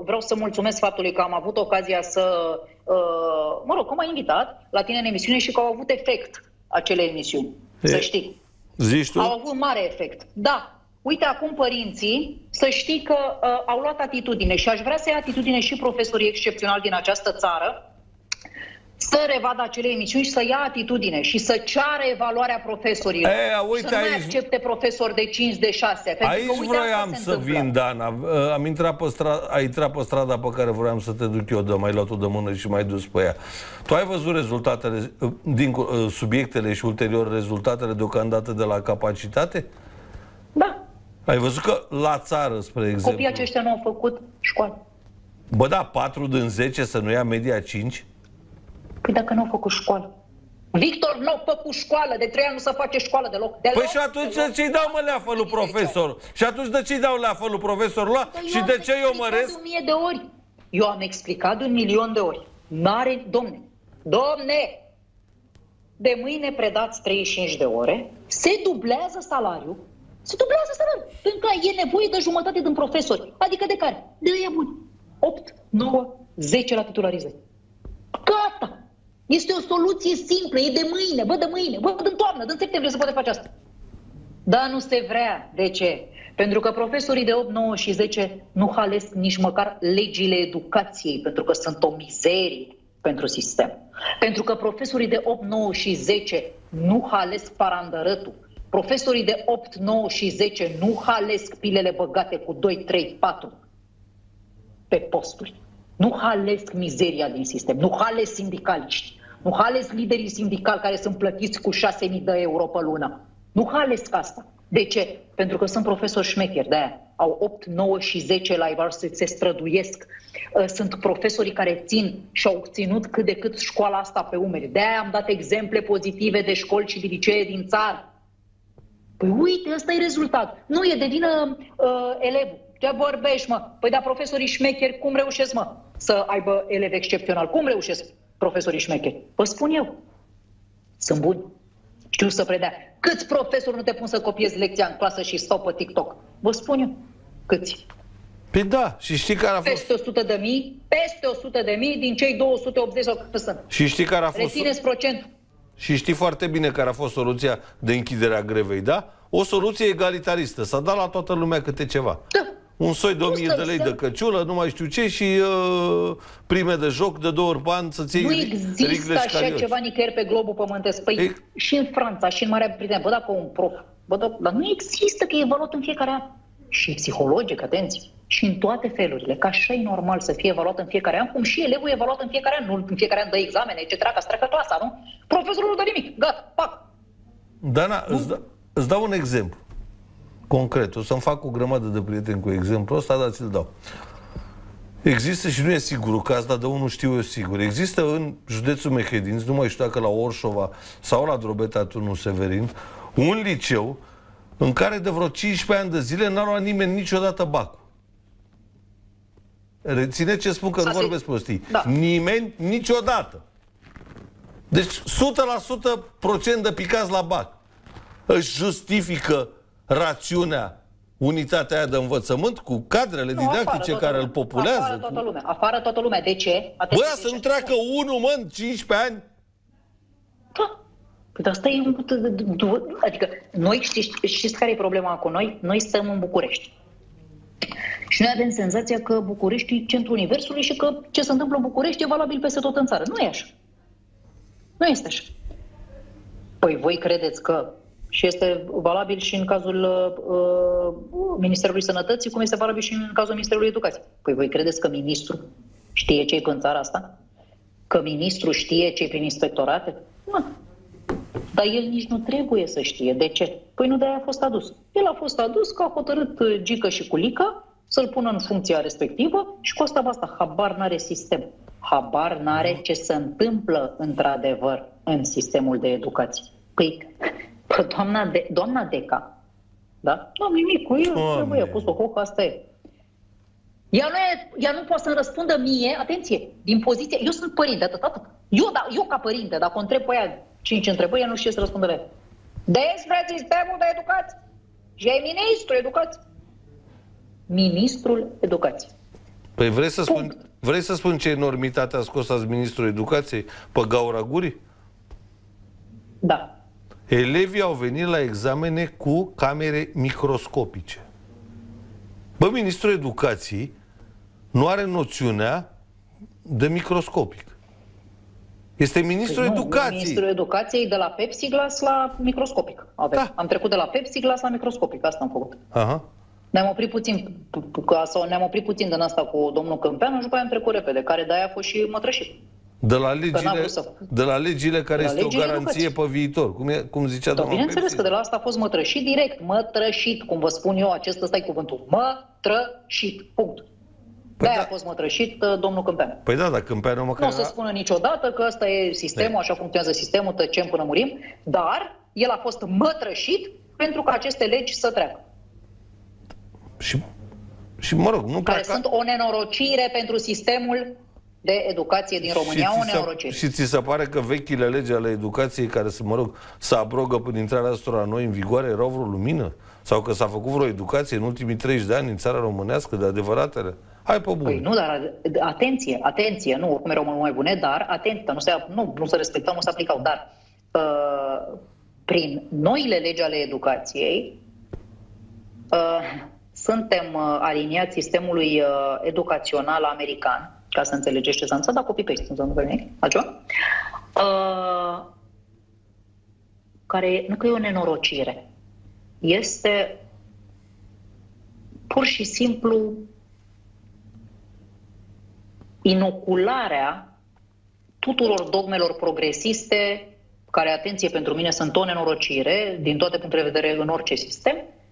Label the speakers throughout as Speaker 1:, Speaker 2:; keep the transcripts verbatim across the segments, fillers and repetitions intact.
Speaker 1: vreau să mulțumesc faptului că am avut ocazia să, uh, mă rog, cum m-ai invitat la tine în emisiune și că au avut efect acele emisiuni, e, să știi.
Speaker 2: Zici tu?
Speaker 1: Au avut mare efect, da. Uite, acum părinții, să știi că uh, au luat atitudine și aș vrea să ia atitudine și profesorii excepționali din această țară să revadă acele emisiuni și să ia atitudine și să ceară evaluarea profesorilor.
Speaker 2: E, uite,
Speaker 1: să nu mai
Speaker 2: aici...
Speaker 1: accepte profesori de cinci, de șase.
Speaker 2: Aici că, uite, vroiam să întâmplă. vin, Dana. Am intrat pe strada, ai intrat pe strada pe care vroiam să te duc eu, de mai luat-o de mână și mai dus pe ea. Tu ai văzut rezultatele, din subiectele și ulterior rezultatele deocamdată de la capacitate?
Speaker 1: Da.
Speaker 2: Ai văzut că la țară, spre exemplu...
Speaker 1: Copiii aceștia nu au făcut școală.
Speaker 2: Bă, da, patru din zece să nu ia media cinci?
Speaker 1: Păi dacă nu au făcut școală. Victor nu a făcut școală, de trei ani nu se face școală deloc. deloc
Speaker 2: păi și atunci de ce-i dau, mă, leafă lui profesor? Și atunci de ce-i dau leafă lui profesor ăla?
Speaker 1: Păi
Speaker 2: și de ce eu măresc?
Speaker 1: De un mie de ori. Eu am explicat de un milion de ori. Mare, domne, domne, de mâine predați treizeci și cinci de ore, se dublează salariul, se dublează salariul, pentru că e nevoie de jumătate din profesori. Adică de care? De ăia buni. opt, nouă, zece la titularizări. Gata! Este o soluție simplă, e de mâine, bă, de mâine, bă, din toamnă, din septembrie se poate face asta. Dar nu se vrea. De ce? Pentru că profesorii de opt, nouă și zece nu halesc nici măcar legile educației, pentru că sunt o mizerie pentru sistem. Pentru că profesorii de opt, nouă și zece nu halesc parandărătul. Profesorii de opt, nouă și zece nu halesc pilele băgate cu doi, trei, patru pe posturi. Nu halesc mizeria din sistem, nu halesc sindicaliști, nu halesc liderii sindicali care sunt plătiți cu șase mii de euro pe lună. Nu halesc asta. De ce? Pentru că sunt profesori șmecheri, de-aia au opt, nouă și zece la evaluare, se străduiesc. Sunt profesorii care țin și au ținut cât de cât școala asta pe umeri. De-aia am dat exemple pozitive de școli și de licee din țară. Păi uite, ăsta e rezultat. Nu e de vină uh, elevul. Ce vorbești, mă? Păi da, profesorii șmecheri, cum reușesc, mă, să aibă elevi excepționali? Cum reușesc profesorii șmecheri? Vă spun eu. Sunt buni. Știu să predea. Câți profesori nu te pun să copiezi lecția în clasă și stau pe TikTok? Vă spun eu. Câți?
Speaker 2: Păi da, și știi care a fost...
Speaker 1: Peste o sută de mii, peste o sută de mii din cei două sute optzeci sau cât sunt.
Speaker 2: Și știi care a fost...
Speaker 1: Rețineți procentul.
Speaker 2: Și știi foarte bine care a fost soluția de închidere a grevei, da? O soluție egalitaristă. S-a dat la toată lumea câte ceva.
Speaker 1: Da.
Speaker 2: Un soi de o mie de lei de căciulă, nu mai știu ce, și uh, prime de joc de două ori pe an să-ți iei.
Speaker 1: Nu există așa ceva nicăieri pe globul pământesc. Păi e... și în Franța, și în Marea Britanie. Bă, dacă un prof, bă, da, dar nu există, că e evaluat în fiecare an. Și psihologic, atenție. Și în toate felurile, că așa e normal să fie evaluat în fiecare an, cum și elevul e evaluat în fiecare an, nu în fiecare an dă examene, et cetera, ca să treacă clasa, nu? Profesorul nu dă nimic, gata, pac.
Speaker 2: Dana, îți, da, îți dau un exemplu concret. O să-mi fac o grămadă de prieteni cu exemplul ăsta, dar ți-l dau. Există, și nu e sigur că asta de unul știu eu sigur, există în județul Mehedinți, nu mai știu dacă la Orșova sau la Drobeta Turnul Severin, un liceu în care de vreo cincisprezece ani de zile n-a luat nimeni niciodată bacul. Reține ce spun, că nu vorbesc prostii. Da. Nimeni niciodată. Deci o sută la sută procent de picați la bac. Își justifică rațiunea, unitatea aia de învățământ cu cadrele nu, didactice care lumea. Îl populează.
Speaker 1: Afară toată lumea. Afară toată lumea. De ce?
Speaker 2: Bă, să-mi treacă unul, mă, în cincisprezece ani?
Speaker 1: Da. Păi asta e... Adică, noi știți, știți care e problema cu noi? Noi stăm în București. Și noi avem senzația că București e centrul universului și că ce se întâmplă în București e valabil peste tot în țară. Nu e așa. Nu este așa. Păi voi credeți că și este valabil și în cazul uh, Ministerului Sănătății, cum este valabil și în cazul Ministerului Educației. Păi voi credeți că ministrul știe ce-i în țara asta? Că ministrul știe ce-i prin inspectorate? Nu. Dar el nici nu trebuie să știe. De ce? Păi nu de-aia a fost adus. El a fost adus că a hotărât Gică și Culica să-l pună în funcția respectivă și cu asta basta. Habar n-are sistem. Habar n-are ce se întâmplă într-adevăr în sistemul de educație. Păi, doamna, de, doamna Deca, da? Nu am nimic cu el, trebuie, a pus o hocă, asta e. Ea nu, e, ea nu poate să-mi răspundă mie, atenție, din poziție, eu sunt părinte, atât, atât. Eu, da, eu ca părinte, dacă o întreb pe ea cinci întrebări, ea nu știe să răspundă la ea. Despre sistemul de educație. Și e ministrul educației. Ministrul educației.
Speaker 2: Păi vrei să spun, vrei să spun ce enormitate a scos azi ministrul educației pe gaura gurii?
Speaker 1: Da.
Speaker 2: Elevii au venit la examene cu camere microscopice. Bă, ministrul educației nu are noțiunea de microscopic. Este ministrul păi nu, educației. Ministrul
Speaker 1: educației de la Pepsiglas la microscopic. Da. Am trecut de la Pepsiglas la microscopic, asta am făcut.
Speaker 2: Aha.
Speaker 1: Ne-am oprit puțin, sau ne-am oprit puțin din asta cu domnul Câmpeanu și după aia am trecut repede, care de-aia a fost și mătrășit.
Speaker 2: De la legile, să... de la legile care la este legile o garanție educație. Pe viitor, cum, e, cum zicea
Speaker 1: da,
Speaker 2: domnul
Speaker 1: bineînțeles că de la asta a fost mătrășit direct, mătrășit, cum vă spun eu, acesta ăsta e cuvântul, mătrășit, punct. Păi de-aia da. a fost mătrășit domnul Câmpeanu.
Speaker 2: Păi da, dar Câmpeanu măcar...
Speaker 1: Nu o să spună niciodată că ăsta e sistemul, Ei. așa funcționează sistemul, tăcem până murim, dar el a fost mătrășit pentru ca aceste legi să treacă.
Speaker 2: Și, și mă rog, nu
Speaker 1: care
Speaker 2: pleaca...
Speaker 1: sunt o nenorocire pentru sistemul de educație din România,
Speaker 2: și
Speaker 1: o nenorocire.
Speaker 2: Și ți se pare că vechile legi ale educației, care, să mă rog, să abrogă până intrarea astora noi în vigoare, erau vreo lumină? Sau că s-a făcut vreo educație în ultimii treizeci de ani în țara românească, de adevăratele? Hai pe bun.
Speaker 1: Păi nu, dar atenție, atenție, nu, oricum erau mult mai bune, dar atenție, nu se, nu, nu se respectau, nu se aplicau, dar uh, prin noile legi ale educației uh, suntem uh, aliniați sistemului uh, educațional american, ca să înțelegeți ce s-a întâmplat, dar copy-paste, nu s-a nimic altceva, uh, care nu că e o nenorocire, este pur și simplu inocularea tuturor dogmelor progresiste, care, atenție, pentru mine sunt o nenorocire, din toate punctele de vedere, în orice sistem,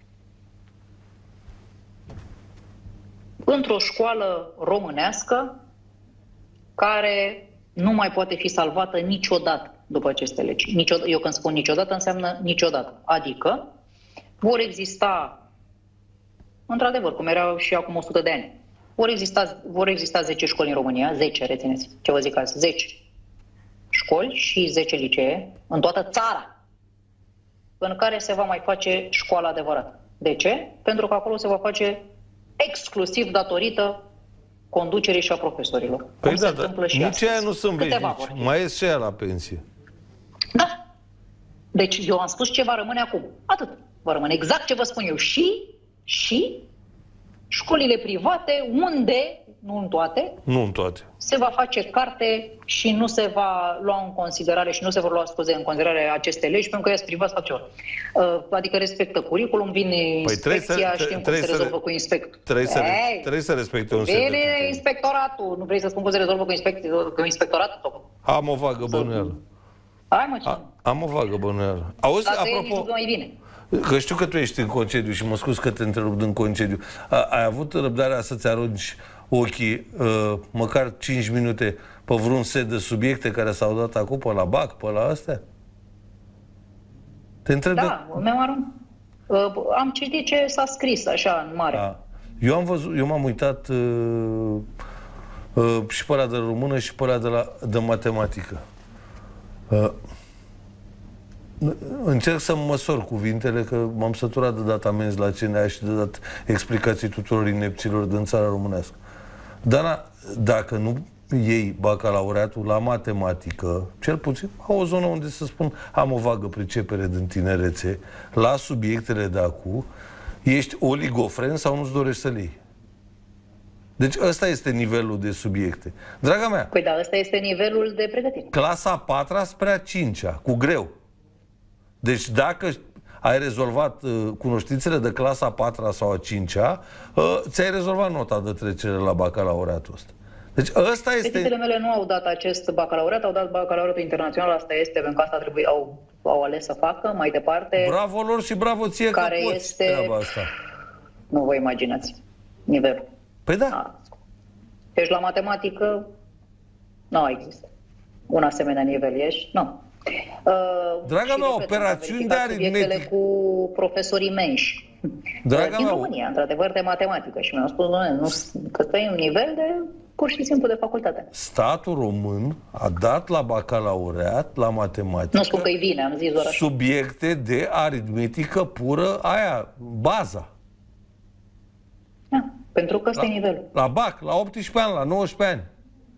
Speaker 1: într-o școală românească care nu mai poate fi salvată niciodată după aceste legi. Niciodată, eu când spun niciodată, înseamnă niciodată. Adică vor exista, într-adevăr, cum erau și acum o sută de ani, vor exista, vor exista zece școli în România, zece, rețineți ce vă zic azi, zece școli și zece licee în toată țara, în care se va mai face școala adevărată. De ce? Pentru că acolo se va face exclusiv datorită conducerii și a profesorilor.
Speaker 2: Păi da, da, nici aia nu sunt veșnici, mai e și aia la pensie.
Speaker 1: Da. Deci eu am spus ce va rămâne acum. Atât. Va rămâne exact ce vă spun eu. Și, și școlile private, unde, nu în toate,
Speaker 2: nu în toate,
Speaker 1: se va face carte și nu se va lua în considerare și nu se vor lua, scuze, în considerare aceste legi, pentru că ea privat fac ceva. Adică respectă curriculum, vine păi inspecția, să, știm cum se rezolvă cu inspectul.
Speaker 2: Trebuie să, Ei, trebuie să respecte un set.
Speaker 1: Vine inspectoratul, nu vrei să spun cum se rezolvă cu, inspect, cu inspectoratul?
Speaker 2: Am o vagă bănuială.
Speaker 1: Hai mă, ce?
Speaker 2: Am o vagă bănuială. Auzi, apropo...
Speaker 1: mai bine.
Speaker 2: Că știu că tu ești în concediu și mă scuz că te întrerup din concediu. A, ai avut răbdarea să-ți arunci ochii uh, măcar cinci minute pe vreun set de subiecte care s-au dat acum pe la B A C, pe la astea? Te întreb
Speaker 1: da, de... mi-am aruncat. Uh, am citit ce s-a scris așa în mare. A.
Speaker 2: Eu am văzut, eu m-am uitat uh, uh, și pe ăla de română și pe ăla de, la, de matematică. Uh, Încerc să măsor cuvintele, că m-am săturat de dat amenzi la C N A și de dat explicații tuturor inepților din țara românească. Dar dacă nu iei bacalaureatul la matematică, cel puțin au o zonă unde să spun am o vagă pricepere din tinerețe, la subiectele de acum, ești oligofren sau nu-ți dorești să le iei. Deci ăsta este nivelul de subiecte. Draga mea...
Speaker 1: Păi da, ăsta este nivelul de pregătire.
Speaker 2: Clasa a patra spre a cincea, cu greu. Deci dacă ai rezolvat uh, cunoștințele de clasa a patra sau a cincea, uh, ți-ai rezolvat nota de trecere la bacalaureatul ăsta. Deci ăsta este...
Speaker 1: Fetele mele nu au dat acest bacalaureat, au dat bacalaureatul internațional, asta este, pentru că asta trebuie, au, au ales să facă mai departe.
Speaker 2: Bravo lor și bravo ție că poți este... treaba asta.
Speaker 1: Nu vă imaginați nivelul.
Speaker 2: Păi da. A.
Speaker 1: Deci la matematică nu există un asemenea nivel, ești? Nu. Uh,
Speaker 2: Draga mea, operațiuni de aritmetică
Speaker 1: cu profesorii menși. Draga din mea, România, într-adevăr, de matematică. Și mi-au spus, nu, că stai un nivel de pur și simplu de facultate.
Speaker 2: Statul român a dat la bacalaureat, la matematică,
Speaker 1: nu spun că-i vine, am zis doar așa,
Speaker 2: subiecte de aritmetică pură, aia, baza.
Speaker 1: Da. Pentru că ăsta
Speaker 2: la,
Speaker 1: e nivelul.
Speaker 2: La B A C, la optsprezece ani, la nouăsprezece ani.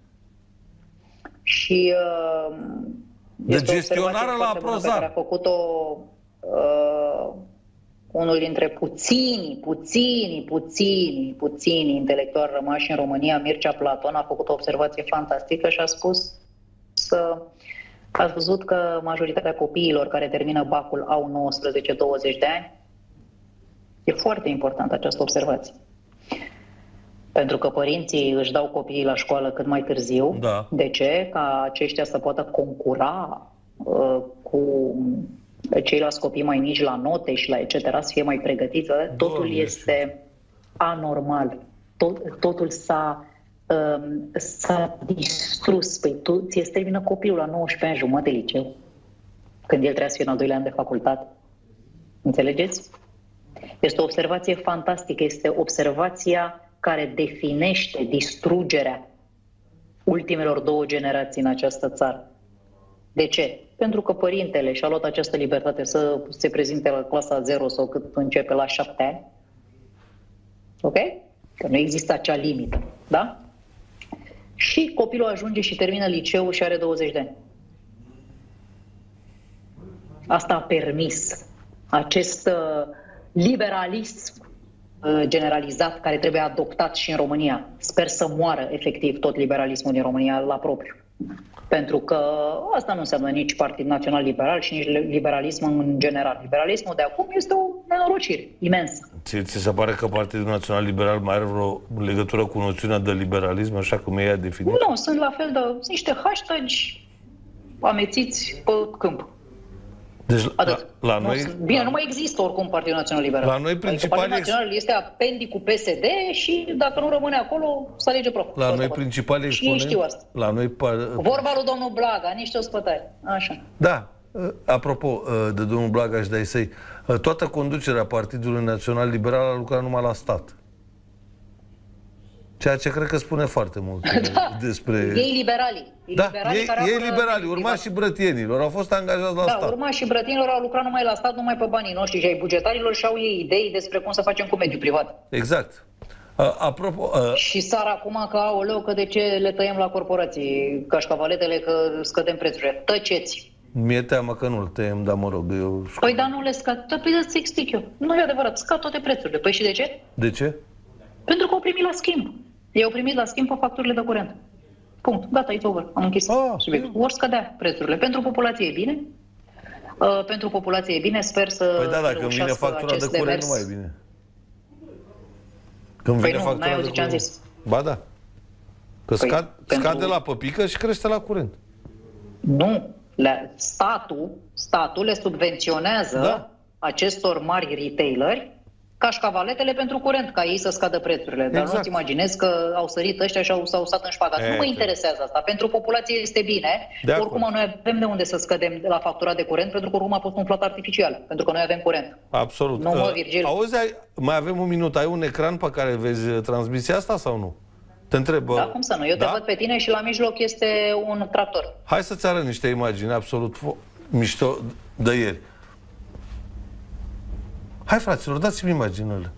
Speaker 1: Și uh,
Speaker 2: de gestionare la Aprozar.
Speaker 1: Care a făcut-o uh, unul dintre puțini, puțini, puțini, puțini intelectuali rămași în România, Mircea Platon, a făcut o observație fantastică și a spus să ați văzut că majoritatea copiilor care termină bacul au nouăsprezece douăzeci de ani. E foarte importantă această observație. Pentru că părinții își dau copiii la școală cât mai târziu.
Speaker 2: Da.
Speaker 1: De ce? Ca aceștia să poată concura uh, cu ceilalți copii mai mici la note și la et cetera, să fie mai pregătiți. Totul Doamne, este anormal. Tot, totul s-a, um, s-a distrus. Păi tu ți-e termină copilul la nouăsprezece ani jumătate liceu, când el trebuie să fie în al doilea an de facultate. Înțelegeți? Este o observație fantastică. Este observația care definește distrugerea ultimelor două generații în această țară. De ce? Pentru că părintele și-a luat această libertate să se prezinte la clasa zero sau cât începe la șapte ani. Ok? Că nu există acea limită. Da? Și copilul ajunge și termină liceul și are douăzeci de ani. Asta a permis acest liberalism generalizat care trebuie adoptat și în România. Sper să moară efectiv tot liberalismul din România la propriu. Pentru că asta nu înseamnă nici Partid Național Liberal și nici liberalism în general. Liberalismul de acum este o nenorocire imensă.
Speaker 2: Ți, ți se pare că Partidul Național Liberal mai are vreo legătură cu noțiunea de liberalism, așa cum ea a definit?
Speaker 1: Nu, sunt la fel de niște hashtagi amețiți pe câmp.
Speaker 2: Deci la, la
Speaker 1: nu,
Speaker 2: noi...
Speaker 1: Bine, nu mai există oricum Partidul Național Liberal.
Speaker 2: La noi principalii...
Speaker 1: Adică Partidul Național este apendicul P S D și dacă nu rămâne acolo, să alege prof.
Speaker 2: La noi principalii exponenți...
Speaker 1: știu asta.
Speaker 2: La noi...
Speaker 1: Vorba lui domnul Blaga, niște ospătari. Așa.
Speaker 2: Da. Apropo de domnul Blaga și de-ai săi, toată conducerea Partidului Național Liberal a lucrat numai la stat. Ceea ce cred că spune foarte mult
Speaker 1: da.
Speaker 2: despre...
Speaker 1: Ei liberali.
Speaker 2: Da, liberali ei, care ei liberali, urmașii brătienilor, au fost angajați la
Speaker 1: da,
Speaker 2: stat. Da,
Speaker 1: urmașii brătienilor au lucrat numai la stat, numai pe banii noștri și ai bugetarilor și au ei idei despre cum să facem cu mediul privat.
Speaker 2: Exact. Uh, apropo... Uh...
Speaker 1: Și sar acum că, aoleu, că de ce le tăiem la corporații cașcavaletele, că scădem prețurile. Tăceți!
Speaker 2: Mi-e teamă că nu-l tăiem, dar mă rog, eu...
Speaker 1: Păi dar nu le scad. Păi să-ți explic eu. Nu e adevărat, scad toate prețurile. Păi și de ce?
Speaker 2: De ce?
Speaker 1: Pentru că au primit la schimb. Ei au primit la schimb pe facturile de curent. Punct. Gata, it's over. Am închis
Speaker 2: ah,
Speaker 1: subiectul. Vor scădea prețurile. Pentru populație e bine. Uh, pentru populație e bine. Sper să
Speaker 2: Păi da, dacă îmi vine factura de curent, demers. Nu mai e bine. Când
Speaker 1: păi
Speaker 2: vine
Speaker 1: nu,
Speaker 2: factura de curent.
Speaker 1: Zis.
Speaker 2: Ba da. Că păi, scad, pentru... scade la păpică și crește la curent.
Speaker 1: Nu. Le, statul, statul le subvenționează da. acestor mari retaileri cașcavaletele pentru curent, ca ei să scadă prețurile. Dar exact. Nu-ți imaginezi că au sărit ăștia și au, s-au stat în șpagat. E, nu mă interesează asta. Pentru populație este bine. De oricum acord. Noi avem de unde să scădem la factura de curent, pentru că oricum a fost umflat artificial. Pentru că noi avem curent.
Speaker 2: Absolut.
Speaker 1: Nu mă, Virgil.
Speaker 2: Auzi, ai, mai avem un minut. Ai un ecran pe care vezi transmisia asta sau nu? Te întreb.
Speaker 1: Da, cum să nu? Eu da? te văd pe tine și la mijloc este un tractor.
Speaker 2: Hai să-ți arăt niște imagini absolut mișto de ieri. Hai, fraților, dați-mi imaginile.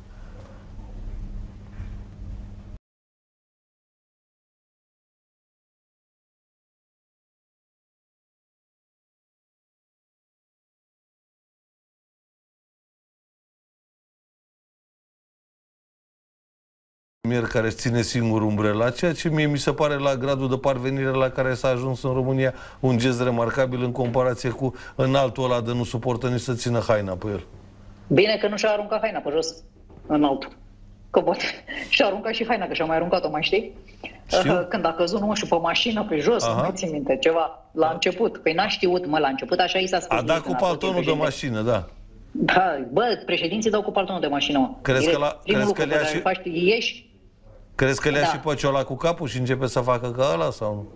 Speaker 2: Care își ține singur umbrela, ceea ce mie mi se pare la gradul de parvenire la care s-a ajuns în România un gest remarcabil în comparație cu înaltul ăla de nu suportă nici să țină haina pe el.
Speaker 1: Bine că nu și-a aruncat haina pe jos, înaltul. Că poate și-a aruncat și haina, că și-a mai aruncat-o, mai știi? Știu. Când a căzut, nu știu, pe mașină, pe jos, Aha. nu mai țin minte, ceva, la da. început. Păi n-a știut, mă, la început așa i s-a spus.
Speaker 2: A dat cu paltonul de mașină, da.
Speaker 1: Da, bă, președinții dau cu paltonul de mașină, mă.
Speaker 2: Crezi că, la, crezi că le-a și...
Speaker 1: Faci, ieși.
Speaker 2: Crezi că le-a
Speaker 1: da.
Speaker 2: și pe ciola cu capul și începe să facă ca ăla sau nu?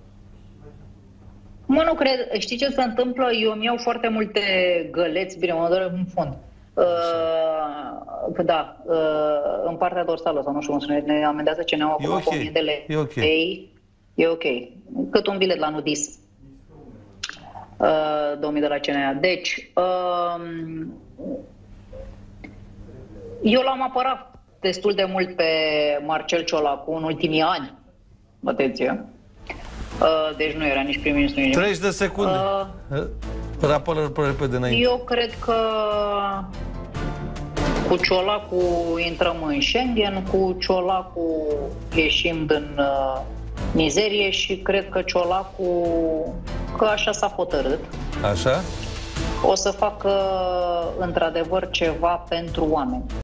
Speaker 1: Mă, nu cred. Știi ce se întâmplă? Eu îmi iau foarte multe găleți, bine, mă doare în fund. Uh, da, uh, în partea dorsală, sau nu știu cum spune, ne amendează C N A-ul acum cu o mie de lei.
Speaker 2: E ok.
Speaker 1: Ei, e ok. Cât un bilet la nudis. Uh, două mii de la C N A. Deci, uh, eu l-am apărat destul de mult pe Marcel Ciolacu în ultimii ani. Atenție. Uh, deci nu era nici prim-ministru, nici
Speaker 2: treizeci de secunde. Uh, Rapă-l repede înainte.
Speaker 1: Eu cred că cu Ciolacu intrăm în Schengen, cu Ciolacu ieșim din uh, mizerie și cred că Ciolacu, că așa s-a hotărât,
Speaker 2: Așa?
Speaker 1: o să facă într-adevăr ceva pentru oameni.